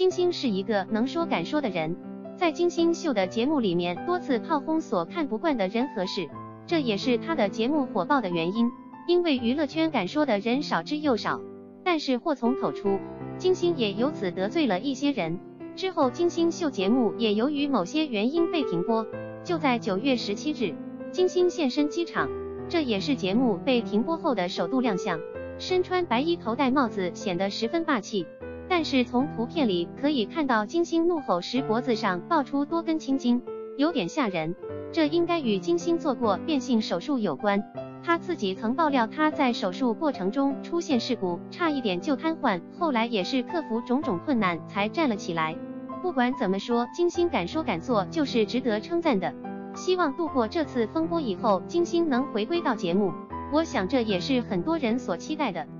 金星是一个能说敢说的人，在金星秀的节目里面多次炮轰所看不惯的人和事，这也是他的节目火爆的原因。因为娱乐圈敢说的人少之又少，但是祸从口出，金星也由此得罪了一些人。之后金星秀节目也由于某些原因被停播。就在9月17日，金星现身机场，这也是节目被停播后的首度亮相。身穿白衣头戴帽子，显得十分霸气。但是从图片里可以看到金星怒吼时脖子上爆出多根青筋，有点吓人。这应该与金星做过变性手术有关。他自己曾爆料他在手术过程中出现事故，差一点就瘫痪，后来也是克服种种困难才站了起来。不管怎么说，金星敢说敢做就是值得称赞的。希望度过这次风波以后，金星能回归到节目，我想这也是很多人所期待的。